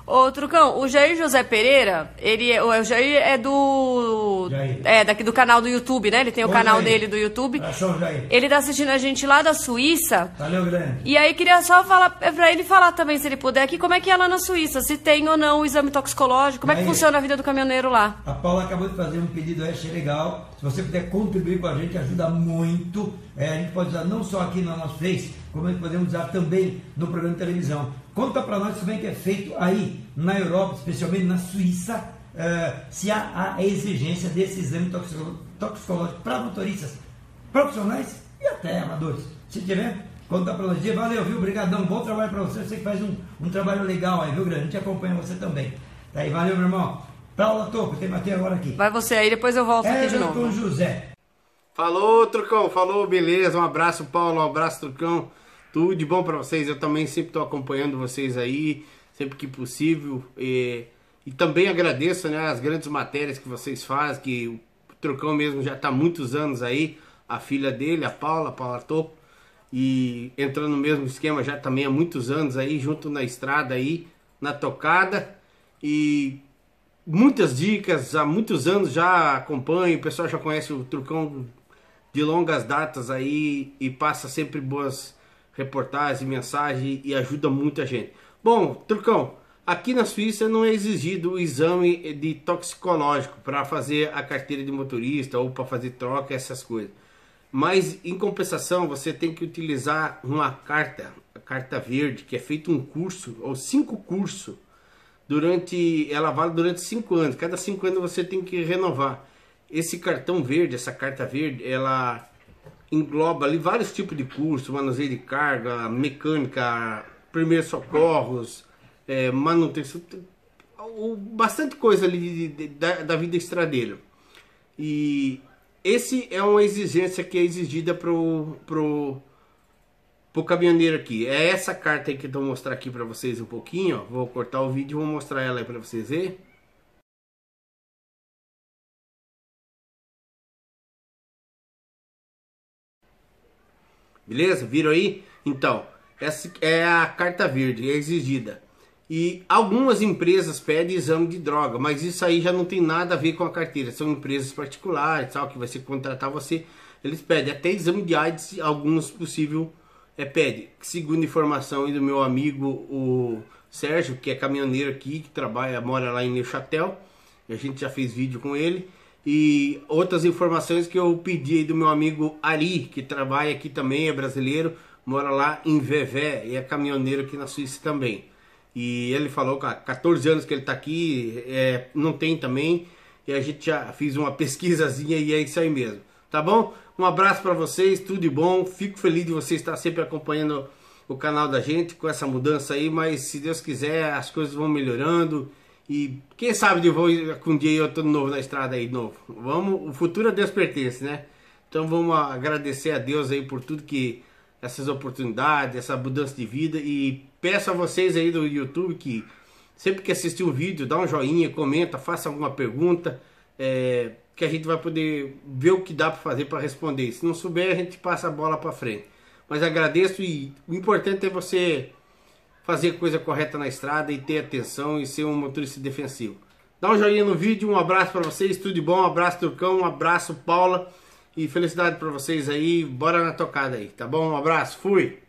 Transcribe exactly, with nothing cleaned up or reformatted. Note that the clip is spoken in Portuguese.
Ô, Trucão, o Jair José Pereira, ele é, o Jair é do... Jair. É, daqui do canal do YouTube, né? Ele tem o Ô, canal Jair. dele do YouTube. Achou, Jair. Ele tá assistindo a gente lá da Suíça. Valeu, grande. E aí queria só falar pra ele falar também, se ele puder, aqui como é que é lá na Suíça, se tem ou não o exame toxicológico, como é que Jair. funciona a vida do caminhoneiro lá. A Paula acabou de fazer um pedido, eu achei legal. Se você puder contribuir com a gente, ajuda muito. É, a gente pode usar não só aqui no nosso Face, como a gente podemos usar também no programa de televisão. Conta para nós como é que é feito aí na Europa, especialmente na Suíça, uh, se há a exigência desse exame toxicológico para motoristas profissionais e até amadores. Se tiver, conta para nós. Valeu, viu? Obrigadão, bom trabalho para você. Você que faz um, um trabalho legal aí, viu, grande? A gente acompanha você também. Tá aí, valeu, meu irmão. Paula Toco, tem Matheus agora aqui. Vai você aí, depois eu volto aqui de novo. Com José. Falou, Trucão, falou, beleza, um abraço, Paulo, um abraço, Trucão, tudo de bom pra vocês. Eu também sempre tô acompanhando vocês aí, sempre que possível, e, e também agradeço, né, as grandes matérias que vocês fazem, que o Trucão mesmo já tá há muitos anos aí, a filha dele, a Paula, a Paula Toco, e entrando no mesmo esquema já também há muitos anos aí, junto na estrada aí, na tocada, e muitas dicas, há muitos anos já acompanho, o pessoal já conhece o Trucão de longas datas aí e passa sempre boas reportagens, mensagens e ajuda muita gente. Bom, Trucão, aqui na Suíça não é exigido o exame de toxicológico para fazer a carteira de motorista ou para fazer troca, essas coisas. Mas em compensação você tem que utilizar uma carta, a carta verde, que é feito um curso ou cinco cursos durante, ela vale durante cinco anos. Cada cinco anos você tem que renovar. Esse cartão verde, essa carta verde, ela engloba ali vários tipos de curso, manuseio de carga, mecânica, primeiros socorros, é, manutenção, bastante coisa ali de, de, da, da vida estradeira. E esse é uma exigência que é exigida pro, pro, pro caminhoneiro aqui. É essa carta aí que eu vou mostrar aqui para vocês um pouquinho, ó. Vou cortar o vídeo e vou mostrar ela aí para vocês verem. Beleza? Viram aí? Então, essa é a carta verde, é exigida. E algumas empresas pedem exame de droga, mas isso aí já não tem nada a ver com a carteira. São empresas particulares, tal, que vai ser contratar você. Eles pedem até exame de AIDS, alguns possível é, pede. Segundo informação aí do meu amigo, o Sérgio, que é caminhoneiro aqui, que trabalha, mora lá em Neuchâtel. A gente já fez vídeo com ele. E outras informações que eu pedi aí do meu amigo Ari, que trabalha aqui também, é brasileiro, mora lá em Vevé e é caminhoneiro aqui na Suíça também. E ele falou que há quatorze anos que ele está aqui, é, não tem também, e a gente já fez uma pesquisazinha e é isso aí mesmo. Tá bom? Um abraço para vocês, tudo de bom, fico feliz de vocês estar sempre acompanhando o canal da gente com essa mudança aí, mas se Deus quiser as coisas vão melhorando. E quem sabe de vou, um dia eu tô novo na estrada aí, novo. Vamos, o futuro a Deus pertence, né? Então vamos agradecer a Deus aí por tudo que, essas oportunidades, essa mudança de vida. E peço a vocês aí do YouTube que sempre que assistir um vídeo, dá um joinha, comenta, faça alguma pergunta, é, que a gente vai poder ver o que dá para fazer para responder. Se não souber, a gente passa a bola para frente. Mas agradeço e o importante é você fazer a coisa correta na estrada e ter atenção e ser um motorista defensivo. Dá um joinha no vídeo, um abraço para vocês, tudo de bom, um abraço Trucão, um abraço Paula e felicidade para vocês aí, bora na tocada aí, tá bom? Um abraço, fui!